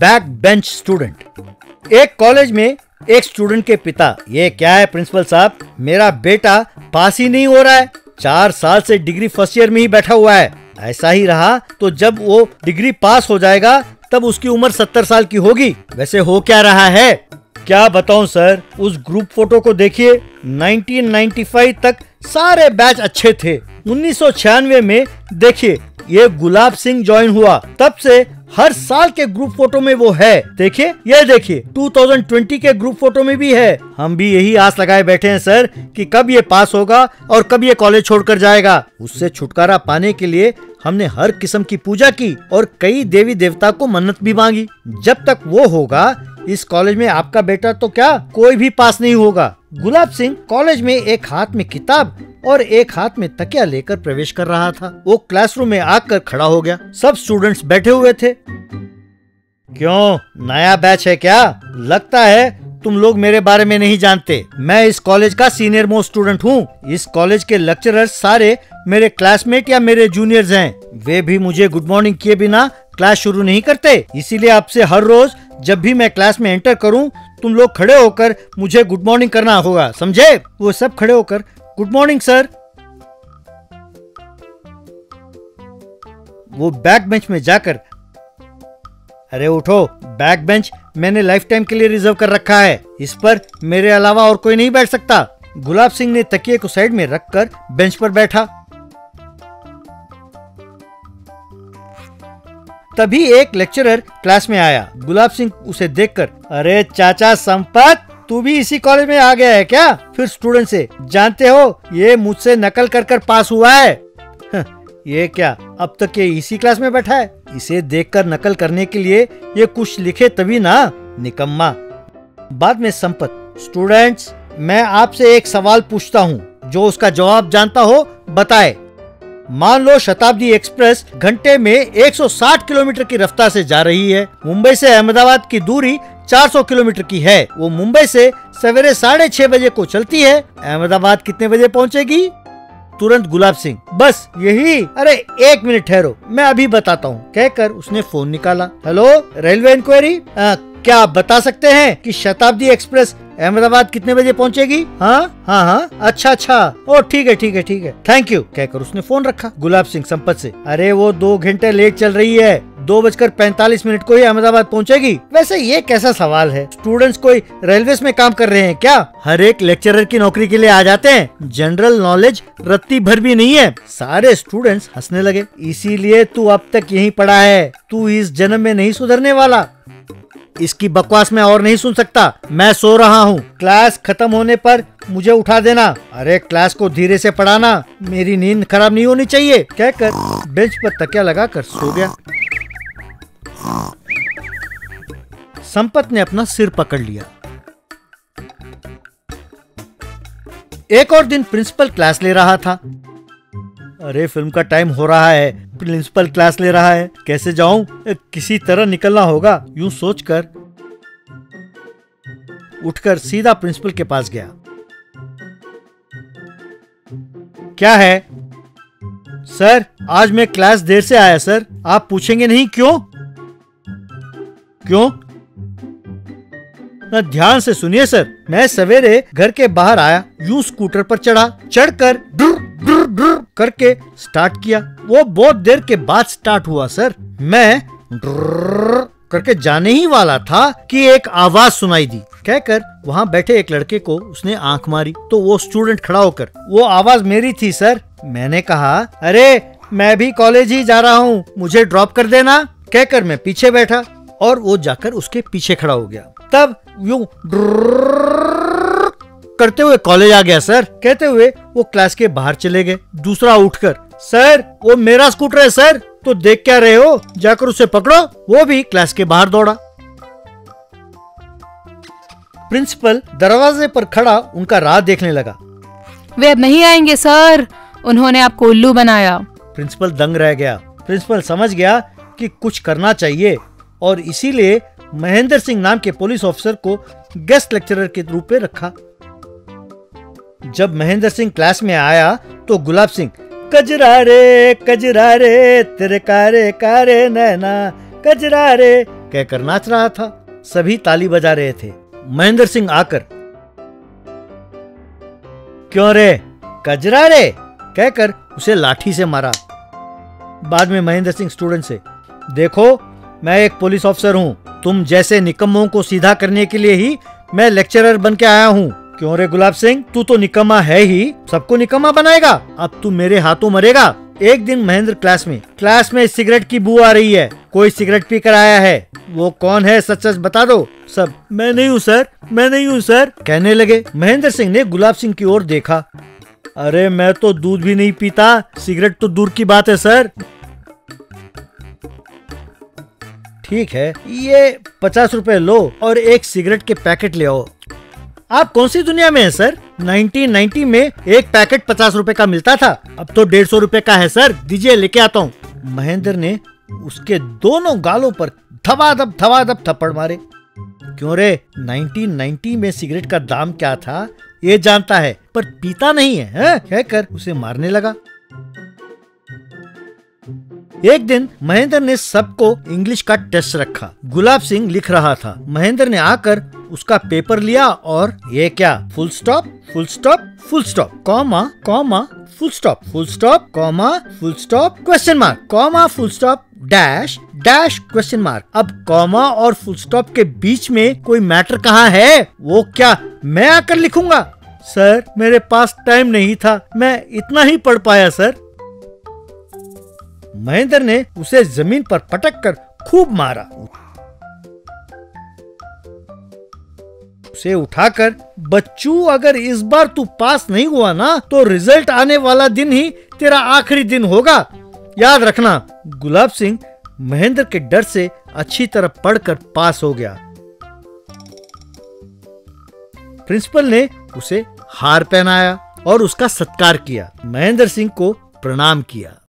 Back bench student. एक college में एक स्टूडेंट के पिता, ये क्या है प्रिंसिपल साहब, मेरा बेटा पास ही नहीं हो रहा है, 4 साल से डिग्री फर्स्ट ईयर में ही बैठा हुआ है, ऐसा ही रहा तो जब वो डिग्री पास हो जाएगा तब उसकी उम्र 70 साल की होगी। वैसे हो क्या रहा है? क्या बताऊं सर, उस ग्रुप फोटो को देखिए, 1995 तक सारे बैच अच्छे थे, 1996 में देखिए ये गुलाब सिंह ज्वाइन हुआ, तब से हर साल के ग्रुप फोटो में वो है। देखिए, ये देखिए 2020 के ग्रुप फोटो में भी है। हम भी यही आस लगाए बैठे हैं सर कि कब ये पास होगा और कब ये कॉलेज छोड़कर जाएगा। उससे छुटकारा पाने के लिए हमने हर किस्म की पूजा की और कई देवी देवता को मन्नत भी मांगी। जब तक वो होगा इस कॉलेज में आपका बेटा तो क्या कोई भी पास नहीं होगा। गुलाब सिंह कॉलेज में एक हाथ में किताब और एक हाथ में तकिया लेकर प्रवेश कर रहा था। वो क्लासरूम में आकर खड़ा हो गया। सब स्टूडेंट्स बैठे हुए थे। क्यों, नया बैच है क्या? लगता है तुम लोग मेरे बारे में नहीं जानते। मैं इस कॉलेज का सीनियर मोस्ट स्टूडेंट हूँ। इस कॉलेज के लेक्चरर्स सारे मेरे क्लासमेट या मेरे जूनियर्स हैं। वे भी मुझे गुड मॉर्निंग किए बिना क्लास शुरू नहीं करते। इसीलिए आपसे हर रोज जब भी मैं क्लास में एंटर करूं, तुम लोग खड़े होकर मुझे गुड मॉर्निंग करना होगा, समझे? वो सब खड़े होकर गुड मॉर्निंग सर। वो बैक बेंच में जाकर, अरे उठो, बैक बेंच मैंने लाइफ टाइम के लिए रिजर्व कर रखा है, इस पर मेरे अलावा और कोई नहीं बैठ सकता। गुलाब सिंह ने तकिए को साइड में रखकर बेंच पर बैठा। तभी एक लेक्चरर क्लास में आया। गुलाब सिंह उसे देखकर, अरे चाचा संपत, तू भी इसी कॉलेज में आ गया है क्या? फिर स्टूडेंट से, जानते हो ये मुझसे नकल कर कर पास हुआ है। ये क्या, अब तक ये इसी क्लास में बैठा है? इसे देखकर नकल करने के लिए ये कुछ लिखे तभी ना, निकम्मा। बाद में संपत, स्टूडेंट्स मैं आपसे एक सवाल पूछता हूँ, जो उसका जवाब जानता हो बताए। मान लो शताब्दी एक्सप्रेस घंटे में 160 किलोमीटर की रफ्तार से जा रही है। मुंबई से अहमदाबाद की दूरी 400 किलोमीटर की है। वो मुंबई से सवेरे 6:30 बजे को चलती है। अहमदाबाद कितने बजे पहुंचेगी? तुरंत गुलाब सिंह, बस यही? अरे 1 मिनट ठहरो, मैं अभी बताता हूँ, कहकर उसने फोन निकाला। हेलो, रेलवे इंक्वायरी, क्या आप बता सकते हैं कि शताब्दी एक्सप्रेस अहमदाबाद कितने बजे पहुंचेगी? हाँ, अच्छा, ओ ठीक है, थैंक यू, कहकर उसने फोन रखा। गुलाब सिंह संपत से, अरे वो 2 घंटे लेट चल रही है, 2:45 को ही अहमदाबाद पहुंचेगी। वैसे ये कैसा सवाल है? स्टूडेंट्स कोई रेलवेज में काम कर रहे हैं क्या? हर एक लेक्चरर की नौकरी के लिए आ जाते हैं, जनरल नॉलेज रत्ती भर भी नहीं है। सारे स्टूडेंट्स हंसने लगे। इसीलिए तू अब तक यहीं पड़ा है, तू इस जन्म में नहीं सुधरने वाला। इसकी बकवास मैं और नहीं सुन सकता, मैं सो रहा हूँ। क्लास खत्म होने पर मुझे उठा देना। अरे क्लास को धीरे से पढ़ाना, मेरी नींद खराब नहीं होनी चाहिए, कहकर बेंच पर तकिया लगाकर सो गया। संपत ने अपना सिर पकड़ लिया। एक और दिन प्रिंसिपल क्लास ले रहा था। अरे फिल्म का टाइम हो रहा है, प्रिंसिपल क्लास ले रहा है, कैसे जाऊं? किसी तरह निकलना होगा। यूं सोचकर उठकर सीधा प्रिंसिपल के पास गया। क्या है? सर आज मैं क्लास देर से आया सर। आप पूछेंगे नहीं क्यों? क्यों? ना ध्यान से सुनिए सर, मैं सवेरे घर के बाहर आया, यूं स्कूटर पर चढ़कर करके स्टार्ट किया। वो बहुत देर के बाद स्टार्ट हुआ सर। मैं करके जाने ही वाला था कि एक आवाज सुनाई दी, कहकर वहाँ बैठे एक लड़के को उसने आंख मारी तो वो स्टूडेंट खड़ा होकर, वो आवाज मेरी थी सर। मैंने कहा, अरे मैं भी कॉलेज ही जा रहा हूँ, मुझे ड्रॉप कर देना, कहकर मैं पीछे बैठा और वो जाकर उसके पीछे खड़ा हो गया। तब यूं करते हुए कॉलेज आ गया सर। कहते हुए वो क्लास के बाहर चले गए। दूसरा उठकर, सर वो मेरा स्कूटर है सर, तो देख क्या रहे हो, जाकर उसे पकड़ो। वो भी क्लास के बाहर दौड़ा। प्रिंसिपल दरवाजे पर खड़ा उनका राह देखने लगा। वे अब नहीं आएंगे सर, उन्होंने आपको उल्लू बनाया। प्रिंसिपल दंग रह गया। प्रिंसिपल समझ गया कि कुछ करना चाहिए और इसीलिए महेंद्र सिंह नाम के पुलिस ऑफिसर को गेस्ट लेक्चरर के रूप में रखा। जब महेंद्र सिंह क्लास में आया तो गुलाब सिंह, कजरा रे तेरे कारे कारे नैना, कजरा रे कहकर नाच रहा था। सभी ताली बजा रहे थे। महेंद्र सिंह आकर, क्यों रे कजरा रे, कहकर उसे लाठी से मारा। बाद में महेंद्र सिंह स्टूडेंट से, देखो मैं एक पुलिस ऑफिसर हूँ, तुम जैसे निकम्मों को सीधा करने के लिए ही मैं लेक्चरर बन के आया हूँ। क्यों रे गुलाब सिंह, तू तो निकम्मा है ही, सबको निकम्मा बनाएगा, अब तू मेरे हाथों मरेगा। एक दिन महेंद्र क्लास में सिगरेट की बू आ रही है, कोई सिगरेट पी कर आया है, वो कौन है सच सच बता दो। सब, मैं नहीं हूँ सर, मैं नहीं हूँ सर कहने लगे। महेंद्र सिंह ने गुलाब सिंह की ओर देखा, अरे मैं तो दूध भी नहीं पीता, सिगरेट तो दूर की बात है सर। ठीक है, ये 50 रुपए लो और एक सिगरेट के पैकेट ले आओ। आप कौन सी दुनिया में है सर? 1990 में एक पैकेट 50 रुपए का मिलता था, अब तो 150 रुपए का है सर, दीजिए लेके आता हूँ। महेंद्र ने उसके दोनों गालों पर धबाधब थप्पड़ मारे। क्यों रे, 1990 में सिगरेट का दाम क्या था ये जानता है पर पीता नहीं है, कहकर उसे मारने लगा। एक दिन महेंद्र ने सबको इंग्लिश का टेस्ट रखा। गुलाब सिंह लिख रहा था। महेंद्र ने आकर उसका पेपर लिया और ये क्या, full stop full stop full stop comma comma full stop comma full stop question mark comma full stop dash dash question mark. अब कॉमा और फुल स्टॉप के बीच में कोई मैटर कहाँ है? वो क्या मैं आकर लिखूंगा? सर मेरे पास टाइम नहीं था, मैं इतना ही पढ़ पाया सर। महेंद्र ने उसे जमीन पर पटक कर खूब मारा। उसे उठाकर, बच्चू अगर इस बार तू पास नहीं हुआ ना तो रिजल्ट आने वाला दिन ही तेरा आखिरी दिन होगा, याद रखना। गुलाब सिंह महेंद्र के डर से अच्छी तरह पढ़कर पास हो गया। प्रिंसिपल ने उसे हार पहनाया और उसका सत्कार किया। महेंद्र सिंह को प्रणाम किया।